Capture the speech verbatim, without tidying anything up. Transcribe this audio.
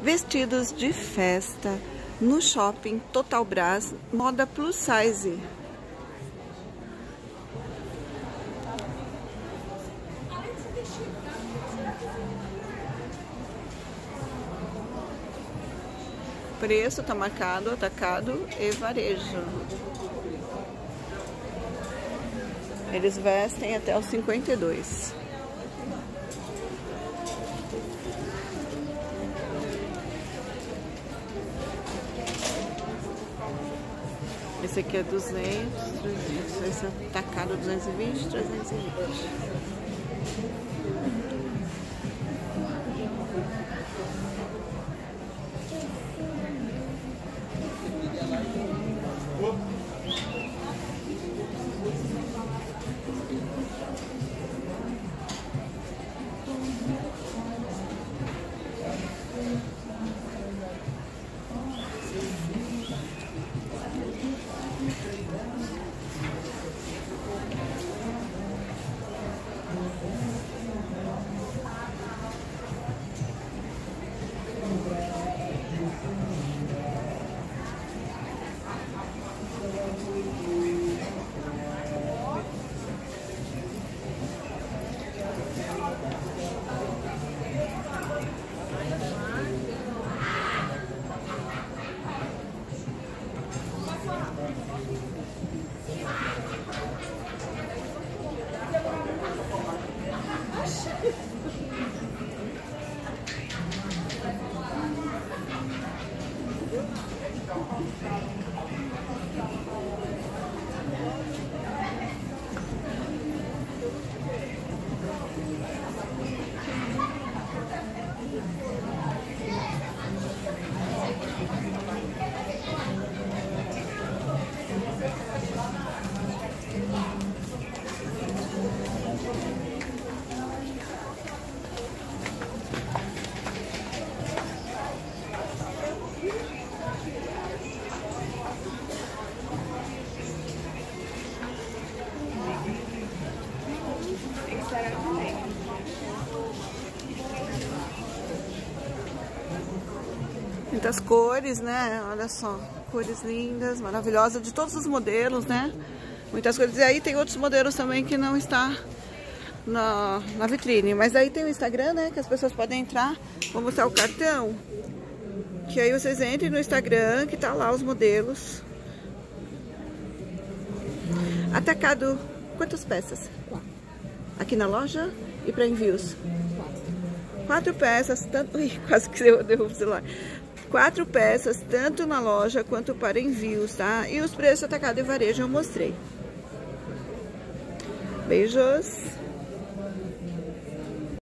Vestidos de festa no shopping Total Brás, moda plus size. Preço tá marcado, atacado e varejo. Eles vestem até os cinquenta e dois. Esse aqui é duzentos, trezentos, esse é atacado duzentos e vinte, trezentos e vinte. Muitas cores, né? Olha só, cores lindas, maravilhosas, de todos os modelos, né? Muitas cores. E aí tem outros modelos também que não está na, na vitrine. Mas aí tem o Instagram, né? Que as pessoas podem entrar. Vou mostrar o cartão. Que aí vocês entrem no Instagram, que tá lá os modelos. Atacado, quantas peças? Quatro. Aqui na loja e para envios? Quatro. Quatro peças, tanto... Ih, quase que eu derrubo o celular. Quatro peças, tanto na loja quanto para envios, tá? E os preços atacado e varejo eu mostrei. Beijos!